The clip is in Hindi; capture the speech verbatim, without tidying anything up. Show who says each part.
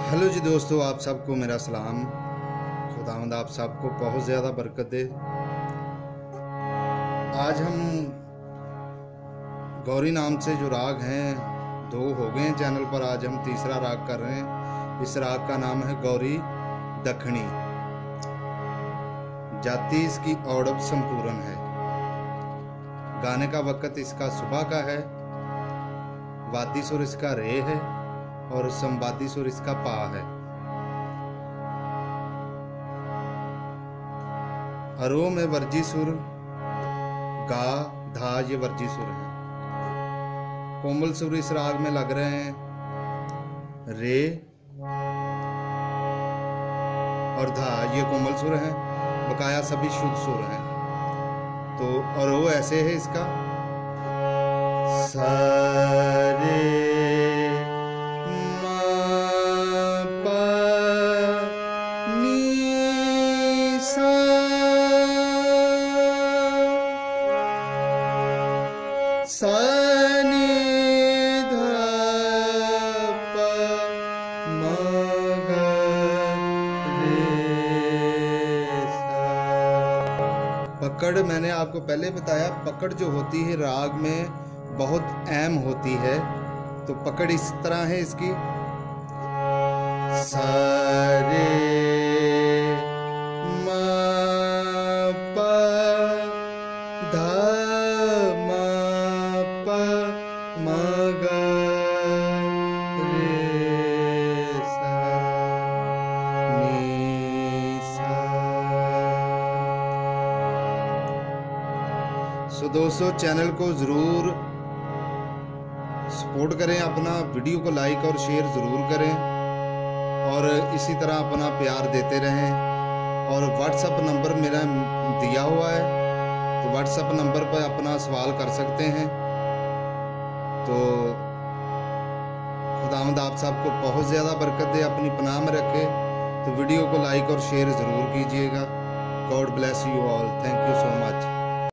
Speaker 1: हेलो जी दोस्तों, आप सबको मेरा सलाम। खुदावंद आप सबको बहुत ज़्यादा बरकत दे। आज हम गौरी नाम से जो राग हैं, दो हो गए हैं चैनल पर। आज हम तीसरा राग कर रहे हैं। इस राग का नाम है गौरी दखनी। जाति इसकी औड़ब संपूर्ण है। गाने का वक़्त इसका सुबह का है। वादी सुर इसका रे है और संवादी सुर इसका पा है। अरो में वर्जी सुर, गा धा ये वर्जी सुर है। कोमल सुर इस राग में लग रहे हैं। रे और धा ये कोमल सुर हैं, बकाया सभी शुद्ध सुर हैं। तो अरो ऐसे है इसका सारे सनी ध प म ग रे सा। पकड़ मैंने आपको पहले बताया, पकड़ जो होती है राग में बहुत अहम होती है। तो पकड़ इस तरह है इसकी सारे म प ध म ग रे सा नी सा। सो दोस्तों, चैनल को ज़रूर सपोर्ट करें, अपना वीडियो को लाइक और शेयर ज़रूर करें और इसी तरह अपना प्यार देते रहें। और व्हाट्सएप नंबर मेरा दिया हुआ है, तो व्हाट्सएप नंबर पर अपना सवाल कर सकते हैं। तो खुदावंद आप सबको बहुत ज़्यादा बरकत दे, अपनी पनाह में रखे। तो वीडियो को लाइक और शेयर ज़रूर कीजिएगा। God bless you all. Thank you so much.